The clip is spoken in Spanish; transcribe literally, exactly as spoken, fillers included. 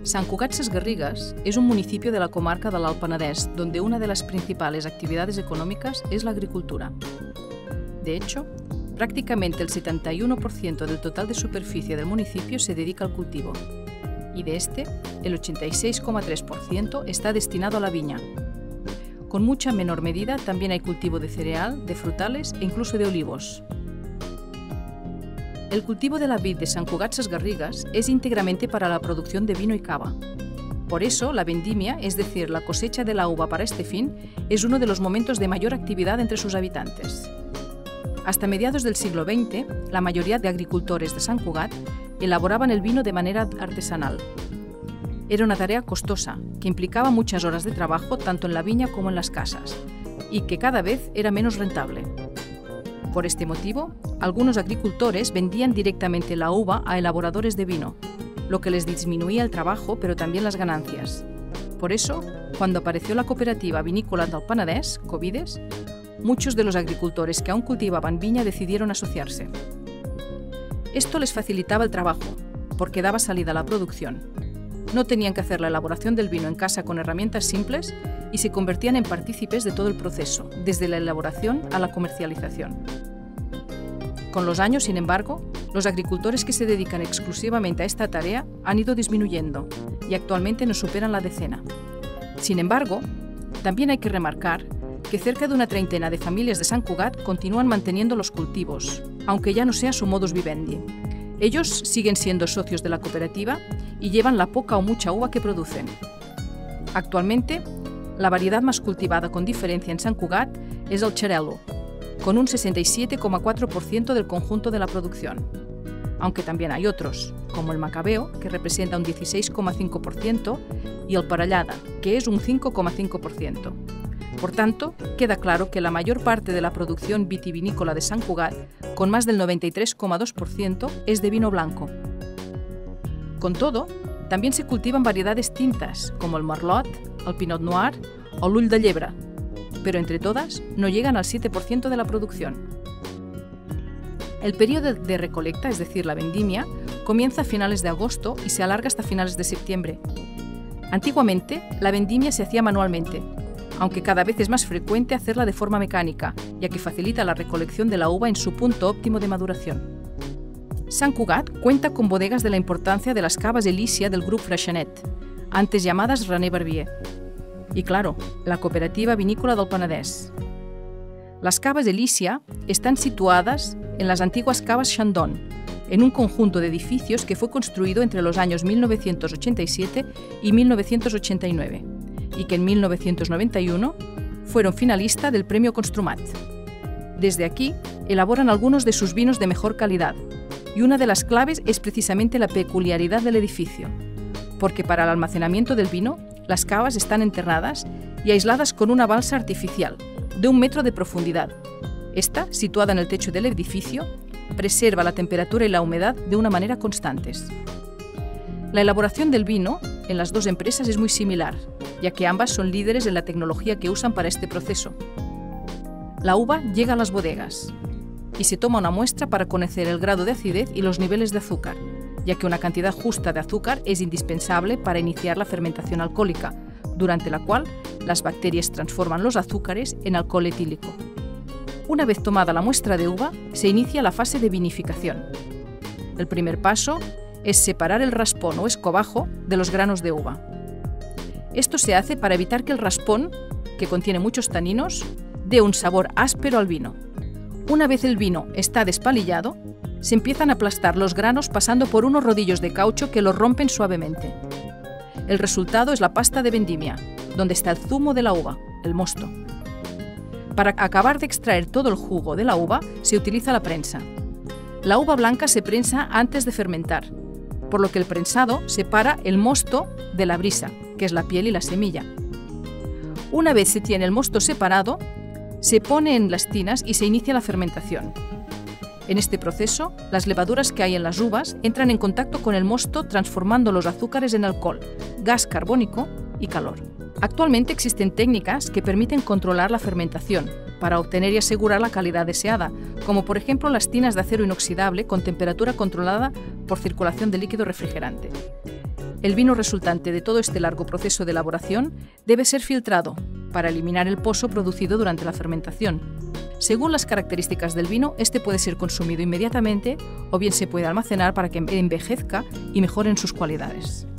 Sant Cugat Sesgarrigues es un municipio de la comarca del Alt Penedès, donde una de las principales actividades económicas es la agricultura. De hecho, prácticamente el setenta y uno por ciento del total de superficie del municipio se dedica al cultivo, y de este, el ochenta y seis coma tres por ciento está destinado a la viña. Con mucha menor medida también hay cultivo de cereal, de frutales e incluso de olivos. El cultivo de la vid de Sant Cugat Sesgarrigues es íntegramente para la producción de vino y cava. Por eso, la vendimia, es decir, la cosecha de la uva para este fin, es uno de los momentos de mayor actividad entre sus habitantes. Hasta mediados del siglo veinte, la mayoría de agricultores de Sant Cugat elaboraban el vino de manera artesanal. Era una tarea costosa, que implicaba muchas horas de trabajo tanto en la viña como en las casas, y que cada vez era menos rentable. Por este motivo, algunos agricultores vendían directamente la uva a elaboradores de vino, lo que les disminuía el trabajo, pero también las ganancias. Por eso, cuando apareció la cooperativa vinícola del Penedès, Covides, muchos de los agricultores que aún cultivaban viña decidieron asociarse. Esto les facilitaba el trabajo, porque daba salida a la producción. No tenían que hacer la elaboración del vino en casa con herramientas simples y se convertían en partícipes de todo el proceso, desde la elaboración a la comercialización. Con los años, sin embargo, los agricultores que se dedican exclusivamente a esta tarea han ido disminuyendo y actualmente no superan la decena. Sin embargo, también hay que remarcar que cerca de una treintena de familias de Sant Cugat continúan manteniendo los cultivos, aunque ya no sea su modus vivendi. Ellos siguen siendo socios de la cooperativa y llevan la poca o mucha uva que producen. Actualmente, la variedad más cultivada con diferencia en Sant Cugat es el Xarel·lo, con un sesenta y siete coma cuatro por ciento del conjunto de la producción, aunque también hay otros, como el Macabeo, que representa un dieciséis coma cinco por ciento, y el Parellada, que es un cinco coma cinco por ciento. Por tanto, queda claro que la mayor parte de la producción vitivinícola de Sant Cugat, con más del noventa y tres coma dos por ciento, es de vino blanco. Con todo, también se cultivan variedades tintas, como el Merlot, el Pinot Noir o l'Ull de Llebre, pero entre todas no llegan al siete por ciento de la producción. El periodo de recolecta, es decir, la vendimia, comienza a finales de agosto y se alarga hasta finales de septiembre. Antiguamente, la vendimia se hacía manualmente, aunque cada vez es más frecuente hacerla de forma mecánica, ya que facilita la recolección de la uva en su punto óptimo de maduración. Sant Cugat cuenta con bodegas de la importancia de las cavas Elícia del Grup Freixenet, antes llamadas René Barbier, y claro, la cooperativa vinícola del Penedès. Las cavas Elícia están situadas en las antiguas cavas Chandon, en un conjunto de edificios que fue construido entre los años mil novecientos ochenta y siete y mil novecientos ochenta y nueve, y que en mil novecientos noventa y uno fueron finalistas del Premio Construmat. Desde aquí elaboran algunos de sus vinos de mejor calidad, y una de las claves es precisamente la peculiaridad del edificio, porque para el almacenamiento del vino, las cavas están enterradas y aisladas con una balsa artificial, de un metro de profundidad. Esta, situada en el techo del edificio, preserva la temperatura y la humedad de una manera constantes. La elaboración del vino en las dos empresas es muy similar, ya que ambas son líderes en la tecnología que usan para este proceso. La uva llega a las bodegas y se toma una muestra para conocer el grado de acidez y los niveles de azúcar, ya que una cantidad justa de azúcar es indispensable para iniciar la fermentación alcohólica, durante la cual las bacterias transforman los azúcares en alcohol etílico. Una vez tomada la muestra de uva, se inicia la fase de vinificación. El primer paso es separar el raspón o escobajo de los granos de uva. Esto se hace para evitar que el raspón, que contiene muchos taninos, dé un sabor áspero al vino. Una vez el vino está despalillado, se empiezan a aplastar los granos pasando por unos rodillos de caucho que los rompen suavemente. El resultado es la pasta de vendimia, donde está el zumo de la uva, el mosto. Para acabar de extraer todo el jugo de la uva, se utiliza la prensa. La uva blanca se prensa antes de fermentar, por lo que el prensado separa el mosto de la brisa, que es la piel y la semilla. Una vez se tiene el mosto separado, se pone en las tinas y se inicia la fermentación. En este proceso, las levaduras que hay en las uvas entran en contacto con el mosto transformando los azúcares en alcohol, gas carbónico y calor. Actualmente existen técnicas que permiten controlar la fermentación para obtener y asegurar la calidad deseada, como por ejemplo las tinas de acero inoxidable con temperatura controlada por circulación de líquido refrigerante. El vino resultante de todo este largo proceso de elaboración debe ser filtrado para eliminar el pozo producido durante la fermentación. Según las características del vino, este puede ser consumido inmediatamente o bien se puede almacenar para que envejezca y mejoren sus cualidades.